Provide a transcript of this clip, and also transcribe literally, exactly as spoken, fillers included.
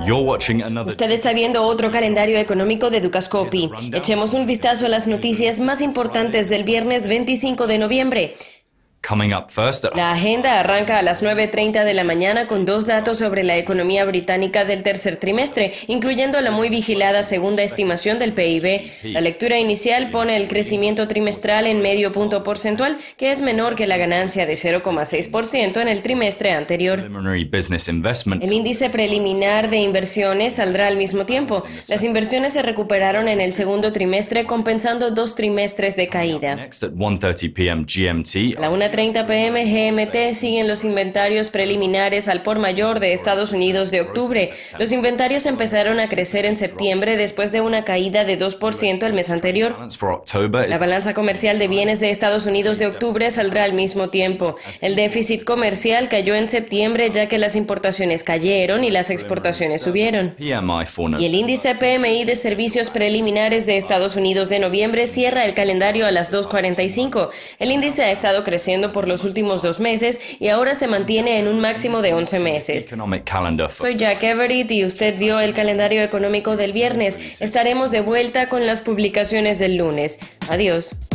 Usted está viendo otro calendario económico de Dukascopy. Echemos un vistazo a las noticias más importantes del viernes veinticinco de noviembre. La agenda arranca a las nueve treinta de la mañana con dos datos sobre la economía británica del tercer trimestre, incluyendo la muy vigilada segunda estimación del P I B. La lectura inicial pone el crecimiento trimestral en medio punto porcentual, que es menor que la ganancia de cero coma seis por ciento en el trimestre anterior. El índice preliminar de inversiones saldrá al mismo tiempo. Las inversiones se recuperaron en el segundo trimestre, compensando dos trimestres de caída. A la una treinta p m G M T siguen los inventarios preliminares al por mayor de Estados Unidos de octubre. Los inventarios empezaron a crecer en septiembre después de una caída de dos por ciento el mes anterior. La balanza comercial de bienes de Estados Unidos de octubre saldrá al mismo tiempo. El déficit comercial cayó en septiembre ya que las importaciones cayeron y las exportaciones subieron. Y el índice P M I de servicios preliminares de Estados Unidos de noviembre cierra el calendario a las dos cuarenta y cinco. El índice ha estado creciendo por los últimos dos meses y ahora se mantiene en un máximo de once meses. Soy Jack Everett y usted vio el calendario económico del viernes. Estaremos de vuelta con las publicaciones del lunes. Adiós.